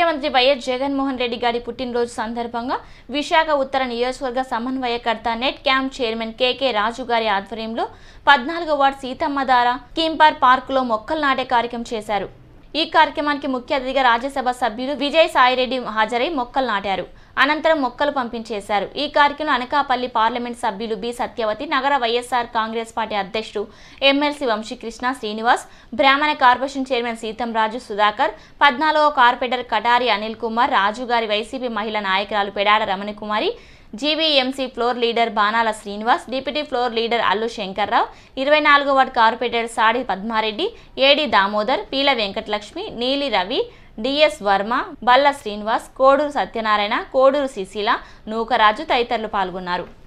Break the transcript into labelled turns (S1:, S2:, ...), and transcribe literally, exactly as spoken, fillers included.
S1: ముఖ్యమంత్రి వైఎస్ జగన్మోహన్ రెడ్డి గారి పుట్టినరోజు సందర్భంగా విశాఖ ఉత్తర నియోజకవర్గ సమన్వయకర్త NEDCAP chairman K K Raju గారి ఆధ్వర్యంలో పద్నాలుగవ వార్డు సీతమ్మధార కింపార్ పార్కులో మొక్కలు నాటే కార్యక్రమం చేశారు। ఈ కార్యక్రమానికి ముఖ్య అతిథిగా రాజ్యసభ సభ్యులు విజయ్ సాయిరెడ్డి హాజరై మొక్కలు నాటారు। అనంతరం మొక్కలు పంపించేశారు। ఈ కార్యక్రమంలో అనకాపల్లి పార్లమెంట్ సభ్యులు బి సత్యవతి, నగర వైఎస్ఆర్ కాంగ్రెస్ పార్టీ అధ్యక్షుడు ఎమ్మెల్సీ వంశీకృష్ణ శ్రీనివాస్, బ్రాహ్మణ కార్పొరేషన్ చైర్మన్ సీతంరాజు సుధాకర్, పద్నాలుగవ కార్పొరేటర్ కటారి అనిల్ కుమార్, రాజు గారి వైసీపీ మహిళా నాయకురాలు Pedada Ramanakumari, GVMC floor leader Banala Srinivas, deputy floor leader Allu Shankarrao, ఇరవై నాలుగవ ward corporator Sadi Padmareddy, AD Damodar, Peela Venkatalakshmi, Neeli Ravi, DS Varma, బల్ల శ్రీనివాస్, కోడూరు సత్యనారాయణ, కోడూరు సుశీల, నూకరాజు తదితరులు పాల్గొన్నారు।